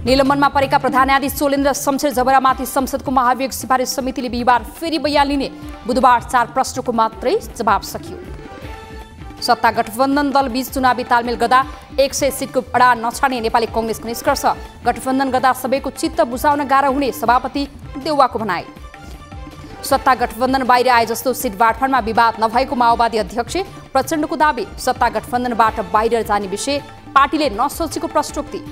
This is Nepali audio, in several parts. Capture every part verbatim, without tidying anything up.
निलम्बनमा परेका प्रधान न्यायाधीश सोलेन्द्र शमशेर जबरामाथि संसदको महाभियोग सिफारिस समितिले बिहिबार फेरि बयान लिने। बुधबार चार प्रश्नको मात्रै जवाब सकियो। सत्ता गठबन्धन दल बीच चुनावी तालमेल गर्दा एक सय सिटको अडा नछाड्ने नेपाली कांग्रेसको निष्कर्ष। गठबन्धन गर्दा सबैको चित्त बुझाउन गाह्रो हुने सभापति देउवाको भनाई। सत्ता गठबन्धन बाहिर आए जस्तो सिट बाँडफाँडमा विवाद नभएको माओवादी अध्यक्ष प्रचण्डको दाबी। सत्ता गठबन्धनबाट बाहिर जाने विषय पार्टीले नसोचेको प्रश्नोक्ति।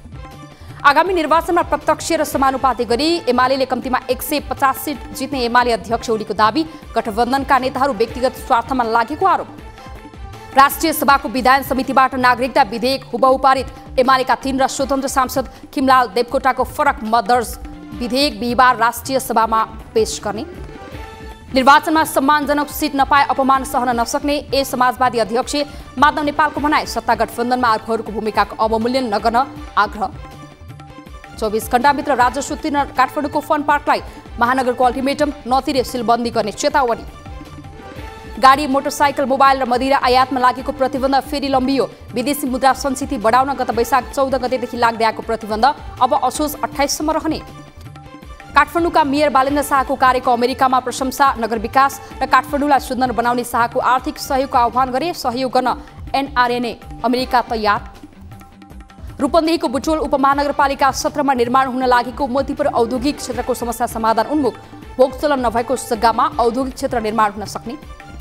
आगामी निर्वाचनमा प्रत्यक्ष र समानुपाती गरी एमाले कम्तीमा एक सय पचास सिट जित्ने एमाले अध्यक्ष ओलीको दाबी। गठबन्धनका नेताहरू व्यक्तिगत स्वार्थमा लागेको आरोप। राष्ट्रिय सभाको विधान समितिबाट नागरिकता विधेयक हुबहु पारित। एमालेका तीन र स्वतन्त्र सांसद खिमलाल देवकोटाको फरक मत दर्ज। विधेयक बिहिबार राष्ट्रिय सभामा पेश गर्ने। निर्वाचनमा सम्मानजनक सिट नपाए अपमान सहन नसक्ने ए समाजवादी अध्यक्ष माधव नेपालको भनाई। सत्ता गठबन्धनमा आफूहरूको भूमिकाको अवमूल्यन नगर्न आग्रह। चौबीस घण्टाभित्र राजस्व तिर्न काठमाडौँको फन पार्कलाई महानगरको अल्टिमेटम नतिरे सिलबन्दी गर्ने चेतावनी। गाडी, मोटरसाइकल, मोबाइल र मदिरा आयातमा लागेको प्रतिबन्ध फेरि लम्बियो। विदेशी मुद्रा सञ्चिति बढाउन गत वैशाख चौध गतेदेखि लाग्दै आएको प्रतिबन्ध अब असोज अट्ठाइससम्म रहने। काठमाडौँका मेयर बालेन्द्र शाहको कार्यको अमेरिकामा प्रशंसा। नगर विकास र काठमाडौँलाई सुन्दर बनाउने शाहको आर्थिक सहयोगको आह्वान गरे। सहयोग गर्न एनआरएनए अमेरिका तयार। रूपन्देहीको बुटोल उपमहानगरपालिका सत्रमा निर्माण हुन लागेको मोतीपुर औद्योगिक क्षेत्रको समस्या समाधान उन्मुख। भोग चलन नभएको जग्गामा औद्योगिक क्षेत्र निर्माण हुन सक्ने।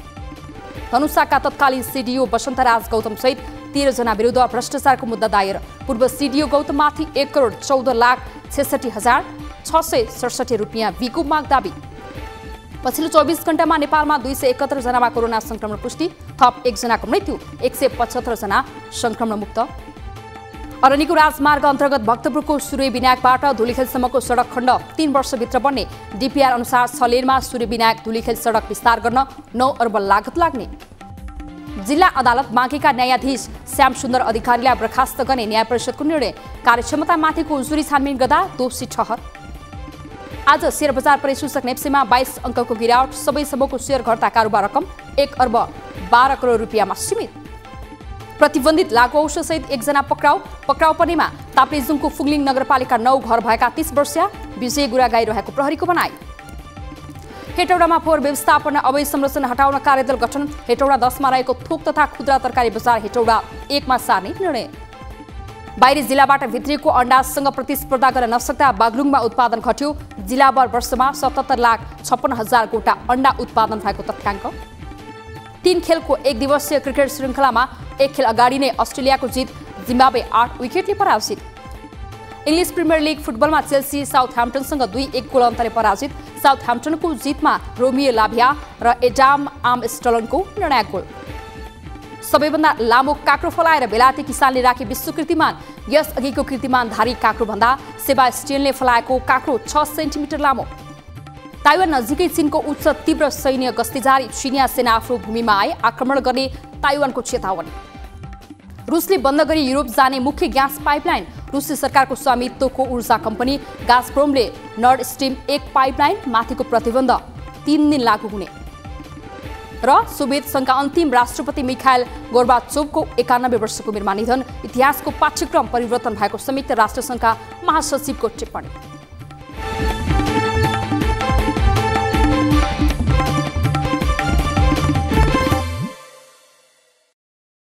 धनुषाका तत्कालीन सिडिओ वसन्तराज गौतम सहित तेह्र जना विरुद्ध भ्रष्टाचारको मुद्दा दायर। पूर्व सिडिओ गौतममाथि एक करोड चौध लाख छेसठी हजार छ सय सडसठी रुपियाँ भिको माग दाबी। पछिल्लो चौबिस घण्टामा नेपालमा दुई सय एकहत्तर जनामा कोरोना संक्रमण पुष्टि। थप एकजनाको मृत्यु। एक सय पचहत्तर जना संक्रमण मुक्त। अरनिको राजमार्ग अन्तर्गत भक्तपुरको सूर्य विनायकबाट धुलीखेलसम्मको सडक खण्ड तीन वर्षभित्र बन्ने। डिपिआर अनुसार छ लेनमा सूर्य विनायक धुलीखेल सडक विस्तार गर्न नौ अर्ब लागत लाग्ने। जिल्ला अदालत बाँकेका न्यायाधीश श्याम सुन्दर अधिकारीलाई बर्खास्त गर्ने न्याय परिषदको निर्णय। कार्यक्षमतामाथिको उजुरी छानबिन गर्दा दोषी ठहर। आज शेयर बजार परिसूचक नेप्सेमा बाइस अङ्कको गिरावट। सबै समूहको शेयर घट्दा कारोबार रकम एक अर्ब बाह्र करोड रुपियाँमा सीमित। प्रतिबन्धित लागु औषधसहित एकजना पक्राउ। पक्राउ पर्नेमा ताप्लेजुङको फुङलिङ नगरपालिका नौ घर भएका तीस वर्षीय विजय गुरागाई रहेको प्रहरीको भनाई। हेटौडामा फोहोर व्यवस्थापन अवैध संरचना हटाउन कार्यदल गठन। हेटौडा दसमा रहेको थोक तथा खुद्रा तरकारी बजार हेटौडा एकमा सार्ने निर्णय। बाहिरी जिल्लाबाट भित्रिएको अण्डासँग प्रतिस्पर्धा गर्न नसक्दा बागलुङमा उत्पादन घट्यो। जिल्लाभर वर्षमा सतहत्तर लाख छप्पन्न हजार गोटा अण्डा उत्पादन भएको तथ्याङ्क। तीन खेलको एक दिवसीय क्रिकेट श्रृङ्खलामा एक खेल अगाडि नै अस्ट्रेलियाको जित। जिम्बाब्वे आठ विकेटले पराजित। इङ्ग्लिस प्रिमियर लिग फुटबलमा चेल्सी साउथह्याम्पटनसँग दुई एक गोल अन्तरले पराजित। साउथह्याम्पटनको जितमा रोमियो लाभिया र एडाम आर्मस्ट्रङको निर्णायक गोल। सबैभन्दा लामो काँक्रो फलाएर बेलायती किसानले राखे विश्व कीर्तिमान। यस अघिको कीर्तिमानधारी काँक्रोभन्दा सेबास्टियनले फलाएको काँक्रो छ सेन्टिमिटर लामो। ताइवान नजिकै चीनको उच्च तीव्र सैन्य गस्ती जारी। चिनिया सेना आफ्नो भूमिमा आए आक्रमण गर्ने ताइवानको चेतावनी। रुसले बन्द गरी युरोप जाने मुख्य ग्यास पाइपलाइन। रुसी सरकारको स्वामित्वको ऊर्जा कम्पनी गाजप्रोमले नर्ड स्ट्रिम एक पाइपलाइन माथिको प्रतिबन्ध तीन दिन लागू हुने। र सोभियत संघका अन्तिम राष्ट्रपति मिखाइल गोर्बाचोभको एकानब्बे वर्षको उमेरमा निधन। इतिहासको पाठ्यक्रम परिवर्तन भएको संयुक्त राष्ट्रसङ्घका महासचिवको टिप्पणी।